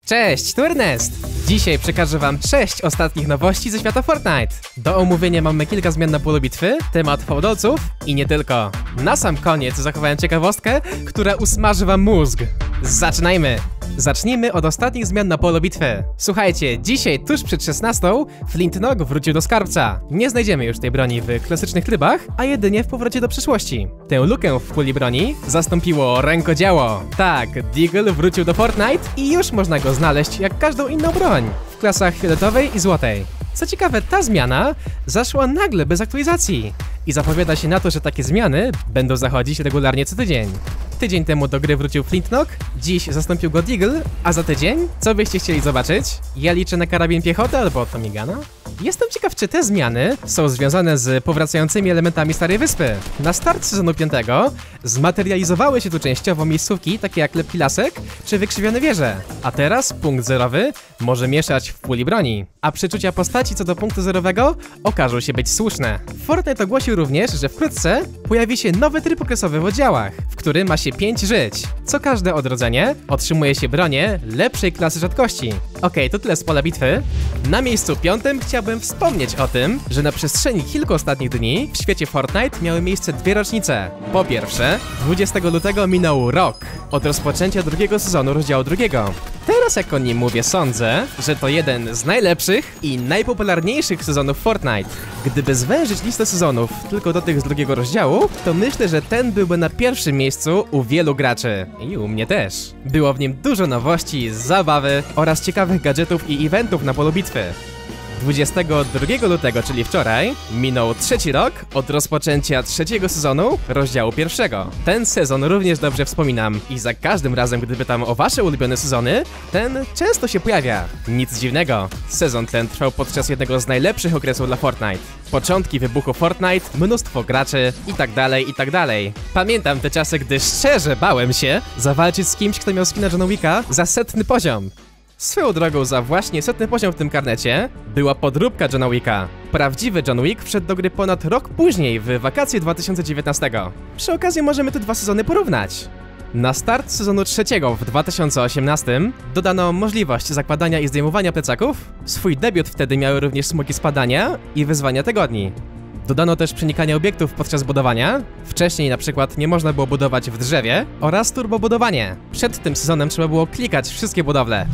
Cześć, tu Ernest! Dzisiaj przekażę wam 6 ostatnich nowości ze świata Fortnite. Do omówienia mamy kilka zmian na polu bitwy, temat fałdolców i nie tylko. Na sam koniec zachowałem ciekawostkę, która usmaży wam mózg. Zaczynajmy! Zacznijmy od ostatnich zmian na polu bitwy. Słuchajcie, dzisiaj tuż przed 16 Flintknok wrócił do skarbca. Nie znajdziemy już tej broni w klasycznych trybach, a jedynie w powrocie do przyszłości. Tę lukę w puli broni zastąpiło rękodzieło. Tak, Deagle wrócił do Fortnite i już można go znaleźć jak każdą inną broń w klasach fioletowej i złotej. Co ciekawe, ta zmiana zaszła nagle bez aktualizacji i zapowiada się na to, że takie zmiany będą zachodzić regularnie co tydzień. Tydzień temu do gry wrócił Flintknok, dziś zastąpił go Deagle, a za tydzień? Co byście chcieli zobaczyć? Ja liczę na karabin piechoty albo Tomigana? Jestem ciekaw, czy te zmiany są związane z powracającymi elementami Starej Wyspy. Na start sezonu 5 zmaterializowały się tu częściowo miejscówki, takie jak lepki lasek czy wykrzywione wieże, a teraz punkt zerowy może mieszać w puli broni, a przeczucia postaci co do punktu zerowego okażą się być słuszne. Fortnite ogłosił również, że wkrótce pojawi się nowy tryb okresowy w oddziałach, w którym ma się 5 żyć. Co każde odrodzenie otrzymuje się bronię lepszej klasy rzadkości. Okej, to tyle z pola bitwy. Na miejscu 5 chciałbym wspomnieć o tym, że na przestrzeni kilku ostatnich dni w świecie Fortnite miały miejsce dwie rocznice. Po pierwsze, 20 lutego minął rok od rozpoczęcia drugiego sezonu rozdziału drugiego. Teraz jak o nim mówię, sądzę, że to jeden z najlepszych i najpopularniejszych sezonów Fortnite. Gdyby zwężyć listę sezonów tylko do tych z drugiego rozdziału, to myślę, że ten byłby na pierwszym miejscu u wielu graczy. I u mnie też. Było w nim dużo nowości, zabawy oraz ciekawych gadżetów i eventów na polu bitwy. 22 lutego, czyli wczoraj, minął trzeci rok od rozpoczęcia trzeciego sezonu rozdziału pierwszego. Ten sezon również dobrze wspominam i za każdym razem, gdy pytam o wasze ulubione sezony, ten często się pojawia. Nic dziwnego. Sezon ten trwał podczas jednego z najlepszych okresów dla Fortnite. Początki wybuchu Fortnite, mnóstwo graczy i tak dalej. Pamiętam te czasy, gdy szczerze bałem się zawalczyć z kimś, kto miał skina Johna Wicka za 100. poziom. Swoją drogą za właśnie 100. poziom w tym karnecie była podróbka Johna Wicka. Prawdziwy John Wick wszedł do gry ponad rok później, w wakacje 2019. Przy okazji możemy te dwa sezony porównać. Na start sezonu trzeciego w 2018 dodano możliwość zakładania i zdejmowania plecaków. Swój debiut wtedy miały również smoki spadania i wyzwania tygodni. Dodano też przenikanie obiektów podczas budowania. Wcześniej na przykład nie można było budować w drzewie oraz turbobudowanie. Przed tym sezonem trzeba było klikać wszystkie budowle.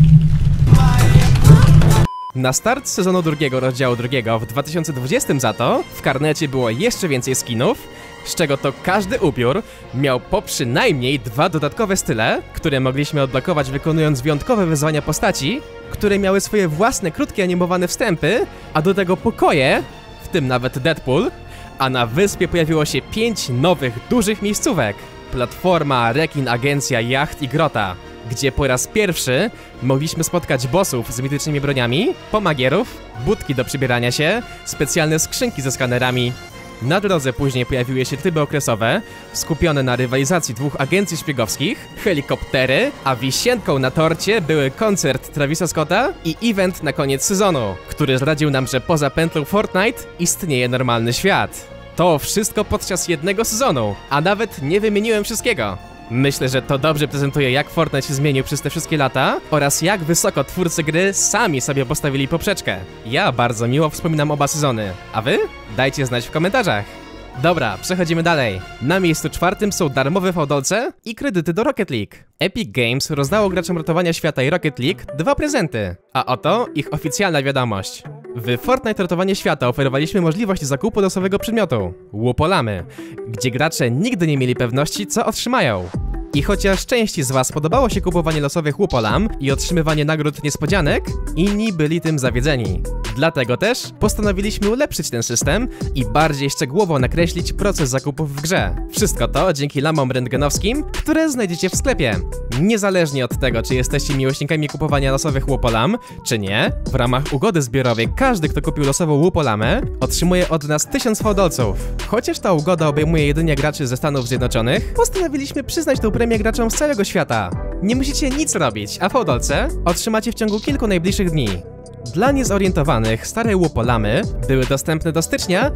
Na start sezonu drugiego rozdziału drugiego w 2020 za to w karnecie było jeszcze więcej skinów, z czego to każdy upiór miał po przynajmniej 2 dodatkowe style, które mogliśmy odblokować wykonując wyjątkowe wyzwania postaci, które miały swoje własne krótkie animowane wstępy, a do tego pokoje, w tym nawet Deadpool, a na wyspie pojawiło się 5 nowych, dużych miejscówek. Platforma, rekin, agencja, jacht i grota, gdzie po raz pierwszy mogliśmy spotkać bossów z mitycznymi broniami, pomagierów, budki do przybierania się, specjalne skrzynki ze skanerami. Na drodze później pojawiły się tryby okresowe, skupione na rywalizacji 2 agencji szpiegowskich, helikoptery, a wisienką na torcie były koncert Travisa Scotta i event na koniec sezonu, który zdradził nam, że poza pętlą Fortnite istnieje normalny świat. To wszystko podczas jednego sezonu, a nawet nie wymieniłem wszystkiego. Myślę, że to dobrze prezentuje, jak Fortnite się zmienił przez te wszystkie lata oraz jak wysoko twórcy gry sami sobie postawili poprzeczkę. Ja bardzo miło wspominam oba sezony, a wy? Dajcie znać w komentarzach. Dobra, przechodzimy dalej. Na miejscu 4 są darmowe fałdolce i kredyty do Rocket League. Epic Games rozdało graczom ratowania świata i Rocket League 2 prezenty, a oto ich oficjalna wiadomość. W Fortnite Ratowanie Świata oferowaliśmy możliwość zakupu losowego przedmiotu – łupolamy, gdzie gracze nigdy nie mieli pewności, co otrzymają. I chociaż części z was podobało się kupowanie losowych łupolam i otrzymywanie nagród niespodzianek, inni byli tym zawiedzeni. Dlatego też postanowiliśmy ulepszyć ten system i bardziej szczegółowo nakreślić proces zakupów w grze. Wszystko to dzięki lamom rentgenowskim, które znajdziecie w sklepie. Niezależnie od tego, czy jesteście miłośnikami kupowania losowych łupolam, czy nie, w ramach ugody zbiorowej każdy, kto kupił losową łupolamę, otrzymuje od nas 1000 fałdolców. Chociaż ta ugoda obejmuje jedynie graczy ze Stanów Zjednoczonych, postanowiliśmy przyznać tę premię graczom z całego świata. Nie musicie nic robić, a fałdolce otrzymacie w ciągu kilku najbliższych dni. Dla niezorientowanych, stare łupolamy były dostępne do stycznia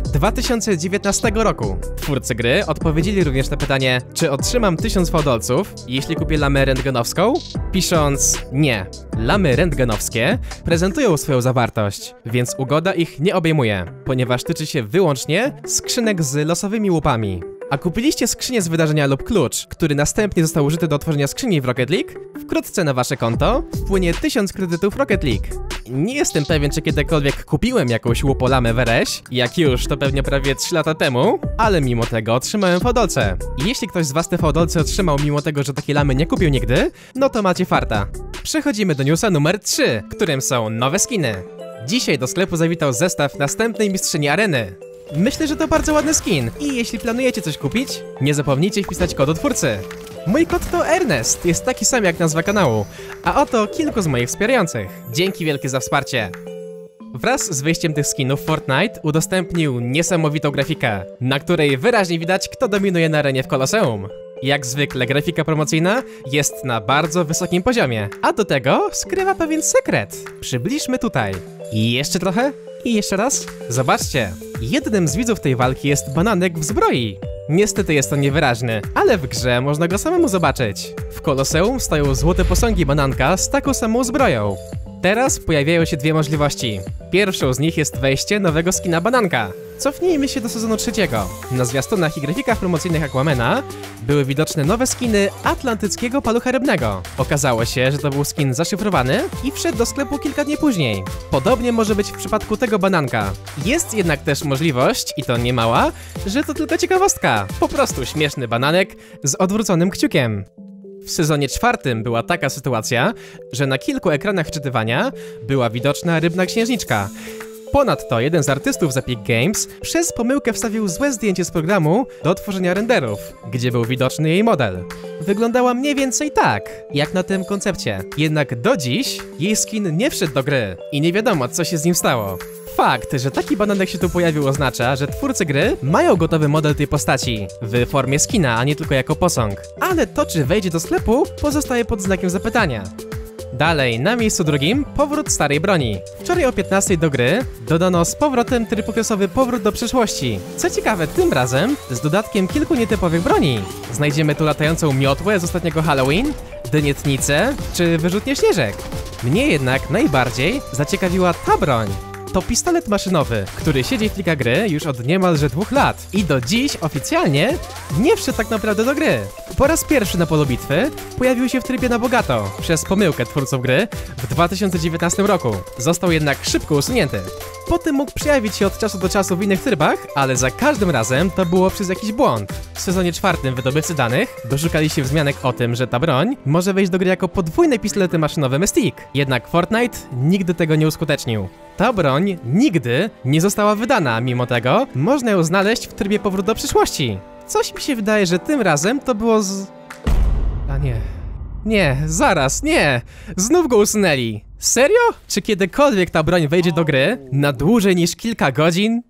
2019 roku. Twórcy gry odpowiedzieli również na pytanie, czy otrzymam 1000 fałdolców, jeśli kupię lamę rentgenowską, pisząc nie. Lamy rentgenowskie prezentują swoją zawartość, więc ugoda ich nie obejmuje, ponieważ tyczy się wyłącznie skrzynek z losowymi łupami. A kupiliście skrzynię z wydarzenia lub klucz, który następnie został użyty do otworzenia skrzyni w Rocket League? Wkrótce na wasze konto wpłynie 1000 kredytów Rocket League. Nie jestem pewien, czy kiedykolwiek kupiłem jakąś łupolamę w RS, jak już, to pewnie prawie 3 lata temu, ale mimo tego otrzymałem fałdolce. I jeśli ktoś z was te fałdolce otrzymał mimo tego, że takiej lamy nie kupił nigdy, no to macie farta. Przechodzimy do newsa numer 3, którym są nowe skiny. Dzisiaj do sklepu zawitał zestaw następnej mistrzyni areny. Myślę, że to bardzo ładny skin i jeśli planujecie coś kupić, nie zapomnijcie wpisać kodu twórcy. Mój kod to Ernest, jest taki sam jak nazwa kanału, a oto kilku z moich wspierających. Dzięki wielkie za wsparcie. Wraz z wyjściem tych skinów Fortnite udostępnił niesamowitą grafikę, na której wyraźnie widać, kto dominuje na arenie w Koloseum. Jak zwykle grafika promocyjna jest na bardzo wysokim poziomie, a do tego skrywa pewien sekret. Przybliżmy tutaj. I jeszcze trochę? I jeszcze raz? Zobaczcie, jednym z widzów tej walki jest bananek w zbroi. Niestety jest on niewyraźny, ale w grze można go samemu zobaczyć. W Koloseum stoją złote posągi bananka z taką samą zbroją. Teraz pojawiają się dwie możliwości. Pierwszą z nich jest wejście nowego skina bananka. Cofnijmy się do sezonu 3. Na zwiastunach i grafikach promocyjnych Aquamana były widoczne nowe skiny atlantyckiego palucha rybnego. Okazało się, że to był skin zaszyfrowany i wszedł do sklepu kilka dni później. Podobnie może być w przypadku tego bananka. Jest jednak też możliwość, i to nie mała, że to tylko ciekawostka. Po prostu śmieszny bananek z odwróconym kciukiem. W sezonie 4 była taka sytuacja, że na kilku ekranach wczytywania była widoczna rybna księżniczka. Ponadto jeden z artystów z Epic Games przez pomyłkę wstawił złe zdjęcie z programu do tworzenia renderów, gdzie był widoczny jej model. Wyglądała mniej więcej tak, jak na tym koncepcie. Jednak do dziś jej skin nie wszedł do gry i nie wiadomo, co się z nim stało. Fakt, że taki bananek się tu pojawił, oznacza, że twórcy gry mają gotowy model tej postaci w formie skina, a nie tylko jako posąg. Ale to, czy wejdzie do sklepu, pozostaje pod znakiem zapytania. Dalej, na miejscu drugim, powrót starej broni. Wczoraj o 15 do gry dodano z powrotem tryb okresowy Powrót do przyszłości. Co ciekawe, tym razem z dodatkiem kilku nietypowych broni. Znajdziemy tu latającą miotłę z ostatniego Halloween, dynietnicę czy wyrzutnię śnieżek. Mnie jednak najbardziej zaciekawiła ta broń. To pistolet maszynowy, który siedzi w plikach gry już od niemalże 2 lat i do dziś oficjalnie nie wszedł tak naprawdę do gry. Po raz pierwszy na polu bitwy pojawił się w trybie na bogato przez pomyłkę twórców gry w 2019 roku. Został jednak szybko usunięty. Potem mógł przejawić się od czasu do czasu w innych trybach, ale za każdym razem to było przez jakiś błąd. W sezonie 4 wydobywcy danych doszukali się wzmianek o tym, że ta broń może wejść do gry jako podwójne pistolety maszynowe Mystique. Jednak Fortnite nigdy tego nie uskutecznił. Ta broń nigdy nie została wydana, mimo tego można ją znaleźć w trybie Powrót do przyszłości. Coś mi się wydaje, że tym razem to było z... A nie... Nie, zaraz, nie! Znów go usunęli! Serio? Czy kiedykolwiek ta broń wejdzie do gry na dłużej niż kilka godzin?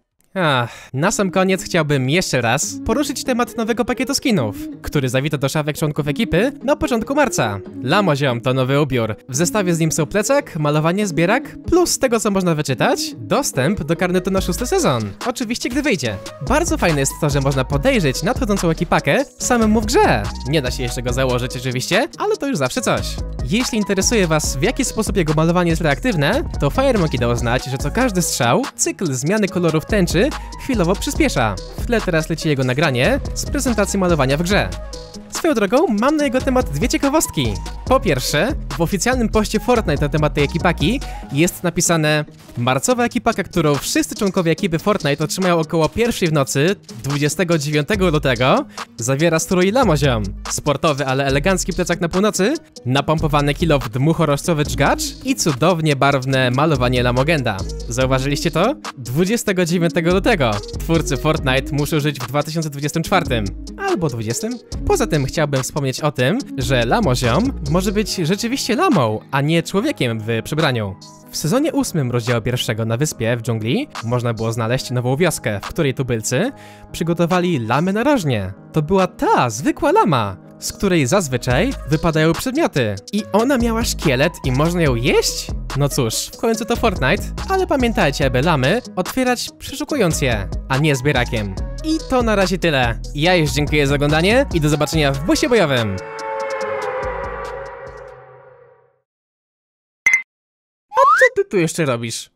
Na sam koniec chciałbym jeszcze raz poruszyć temat nowego pakietu skinów, który zawita do szafek członków ekipy na początku marca. Lamoziom to nowy ubiór. W zestawie z nim są plecak, malowanie, zbierak, plus z tego co można wyczytać, dostęp do karnetu na 6. sezon. Oczywiście gdy wyjdzie. Bardzo fajne jest to, że można podejrzeć nadchodzącą ekipakę samemu w grze. Nie da się jeszcze go założyć oczywiście, ale to już zawsze coś. Jeśli interesuje was, w jaki sposób jego malowanie jest reaktywne, to FireMonkey dał znać, że co każdy strzał, cykl zmiany kolorów tęczy chwilowo przyspiesza. W tle teraz leci jego nagranie z prezentacji malowania w grze. Swoją drogą, mam na jego temat dwie ciekawostki. Po pierwsze, w oficjalnym poście Fortnite na temat tej ekipaki jest napisane: marcowa ekipaka, którą wszyscy członkowie ekipy Fortnite otrzymają około 1 w nocy 29 lutego, zawiera strój Lamoziom, sportowy, ale elegancki plecak na północy, napompowany kilof dmuchorożcowy dżgacz i cudownie barwne malowanie Lamogenda. Zauważyliście to? 29 lutego. Twórcy Fortnite muszą żyć w 2024 albo 20. Poza tym chciałbym wspomnieć o tym, że Lamoziom może być rzeczywiście lamą, a nie człowiekiem w przebraniu. W sezonie 8 rozdziału 1 na wyspie w dżungli można było znaleźć nową wioskę, w której tubylcy przygotowali lamę narożnie. To była ta zwykła lama, z której zazwyczaj wypadają przedmioty. I ona miała szkielet i można ją jeść? No cóż, w końcu to Fortnite, ale pamiętajcie, aby lamy otwierać przeszukując je, a nie zbierakiem. I to na razie tyle. Ja już dziękuję za oglądanie i do zobaczenia w busie bojowym. A co ty tu jeszcze robisz?